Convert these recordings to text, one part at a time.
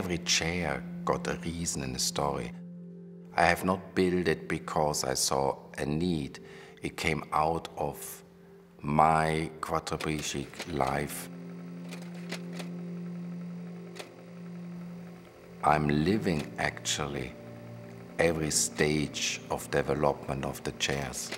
every chair got a reason and a story. I have not built it because I saw a need. It came out of my quadriplegic life. I'm living actually every stage of development of the chairs.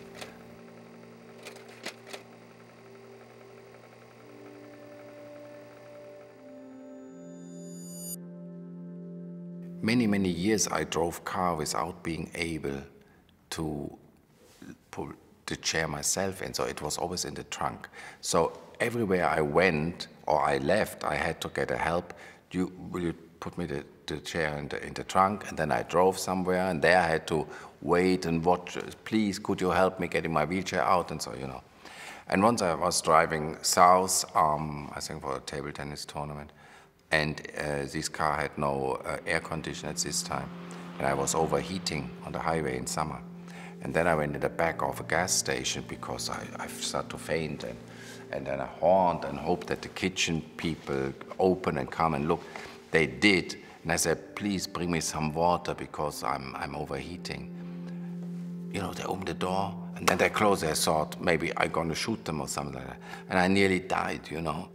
Many years I drove car without being able to pull the chair myself in, so it was always in the trunk. So everywhere I went or I left, I had to get a help. Will you put me the chair in the trunk? And then I drove somewhere, and there I had to wait and watch. Please, could you help me getting my wheelchair out? And so, you know. And once I was driving south, I think for a table tennis tournament, and this car had no air condition at this time, and I was overheating on the highway in summer. And then I went in the back of a gas station because I started to faint, and then I horned and hoped that the kitchen people open and come and look. They did, and I said, please bring me some water because I'm overheating. You know, they opened the door, and then they closed. I thought maybe I'm gonna shoot them or something like that. And I nearly died, you know.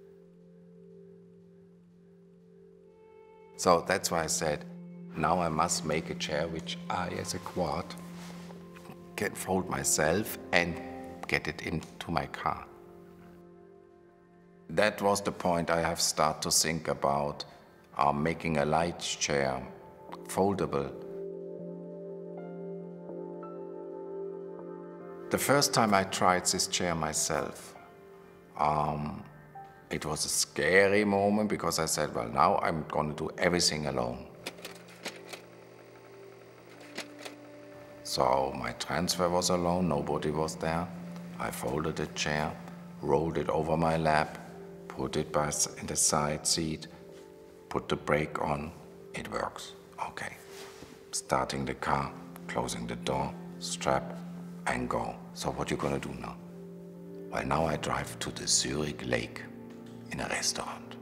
So that's why I said, now I must make a chair which I, as a quad, can fold myself and get it into my car. That was the point I have started to think about making a light chair, foldable. The first time I tried this chair myself, it was a scary moment because I said, well, now I'm going to do everything alone. So my transfer was alone, nobody was there. I folded the chair, rolled it over my lap, put it in the side seat, put the brake on, it works. Okay. Starting the car, closing the door, strap, and go. So what you gonna do now? Well, now I drive to the Zurich Lake in a restaurant.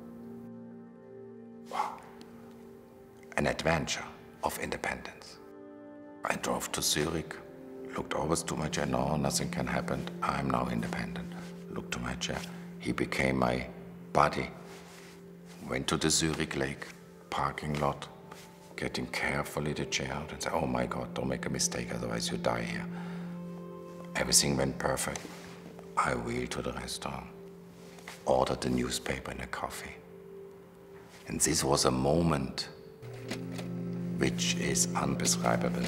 Wow. An adventure of independence. I drove to Zurich, looked always to my chair, no, nothing can happen, I'm now independent. Looked to my chair, he became my buddy. Went to the Zurich Lake parking lot, getting carefully the chair out and said, oh my God, don't make a mistake, otherwise you die here. Everything went perfect. I wheeled to the restaurant, ordered a newspaper and a coffee. And this was a moment which is undescribable.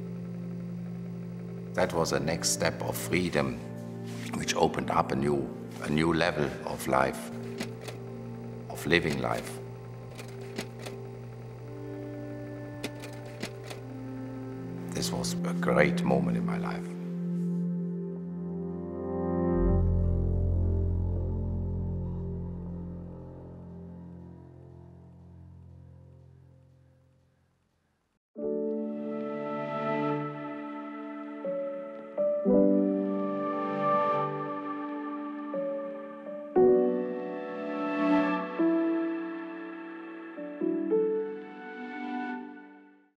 That was the next step of freedom, which opened up a new level of life, of living life. This was a great moment in my life.